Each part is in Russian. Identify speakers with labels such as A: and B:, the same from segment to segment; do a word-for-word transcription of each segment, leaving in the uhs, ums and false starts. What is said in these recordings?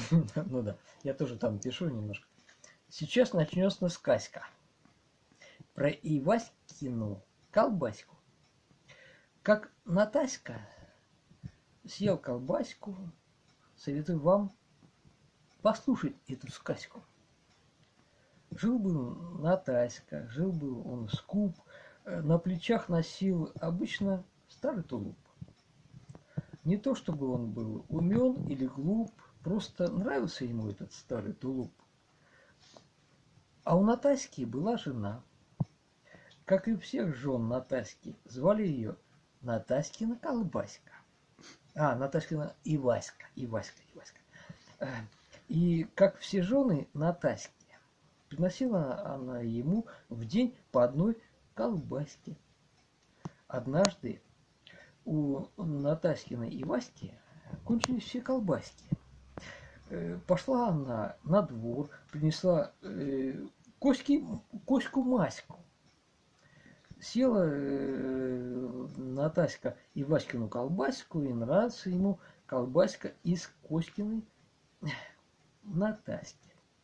A: Ну да, я тоже там пишу немножко. Сейчас начнется сказка про Иваськину колбаську. Как Натаська съел колбаську, советую вам послушать эту сказку. Жил-был Натаська, жил-был он скуп, на плечах носил обычно старый тулуп. Не то чтобы он был умен или глуп, просто нравился ему этот старый тулуп. А у Натаськи была жена. Как и у всех жен Натаськи, звали ее Натаськина колбаська. А, Натаськина Иваська, Иваська, Иваська. И как все жены Натаськи, приносила она ему в день по одной колбаске. Однажды у Натаськиной и Васьки кончились все колбаски. Пошла она на двор, принесла Коськи, Коську-Маську. Села Натаська и Васькину колбаску, и нравится ему колбаска из Коськиной Натаськи.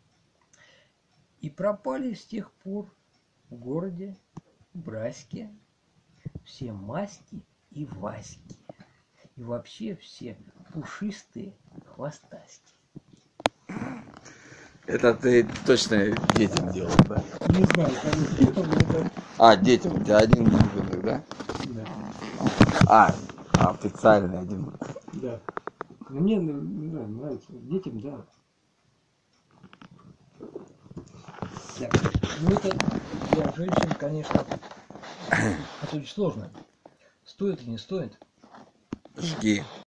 A: И пропали с тех пор в городе Браське все Маськи и Васьки. И вообще все пушистые хвостаськи.
B: Это ты точно детям делал, да?
A: Не знаю, кому это.
B: А, детям, у тебя один ребенок, да?
A: Да.
B: А, официальный один.
A: Да. Мне не знаю, нравится. Детям, да. Так. Ну это для женщин, конечно, это очень сложно. Стоит и не стоит.
B: Жги.